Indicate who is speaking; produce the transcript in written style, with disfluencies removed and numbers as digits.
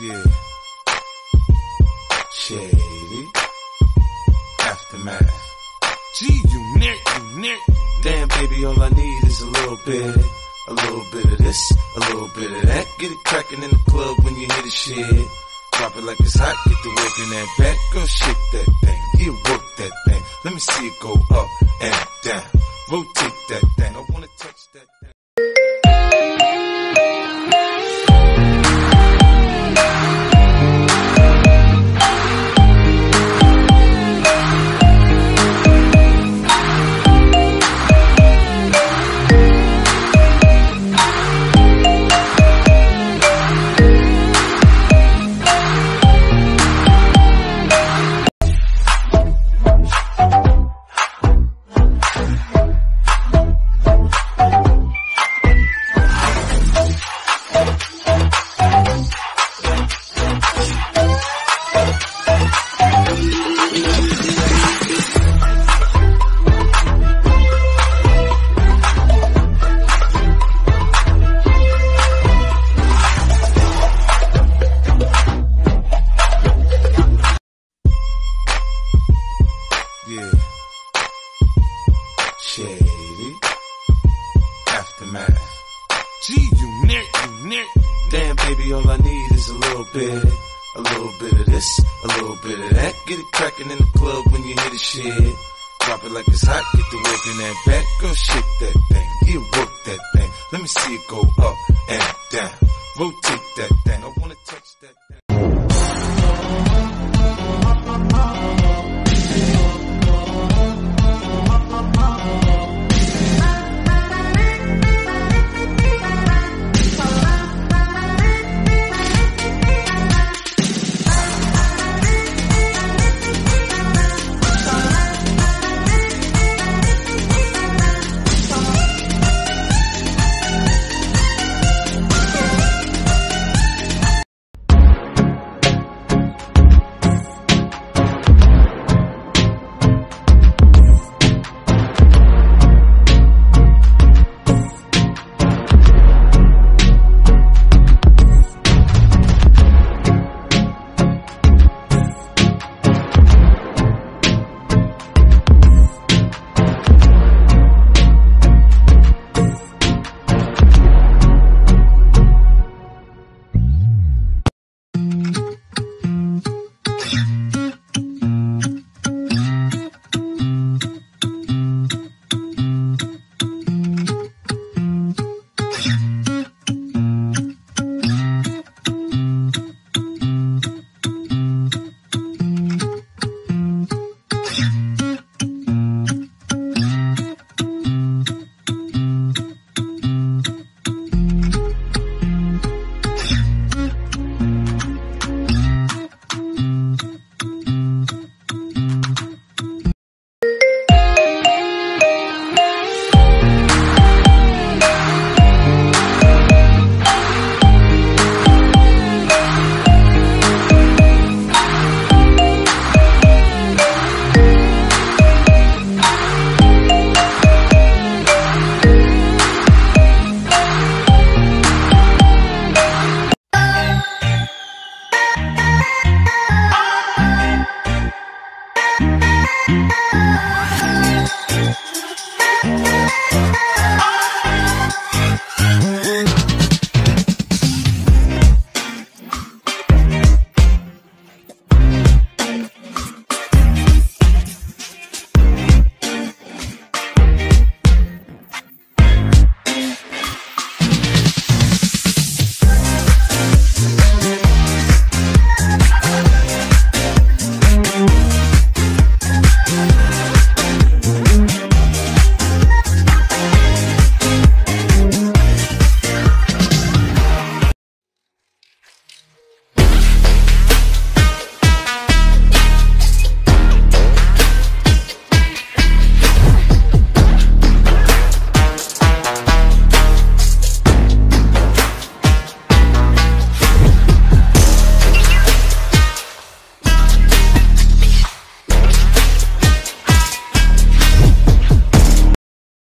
Speaker 1: Yeah. Shady. Aftermath. G-Unit. Damn, baby, all I need is a little bit of this, a little bit of that. Get it crackin' in the club when you hear the shit. Drop it like it's hot, get the work in that back. Girl, shake that thing, yeah, work that thing. Let me see it go up and down. Rotate that thing, I wanna touch that thing. Yeah. Shady. Aftermath. G-Unit. Damn, baby, all I need is a little bit of this, a little bit of that. Get it crackin' in the club when you hear the shit. Drop it like it's hot, get the work in that back. Girl, shake that thing, yeah, work that thing. Let me see it go up and down. Rotate that thing, I wanna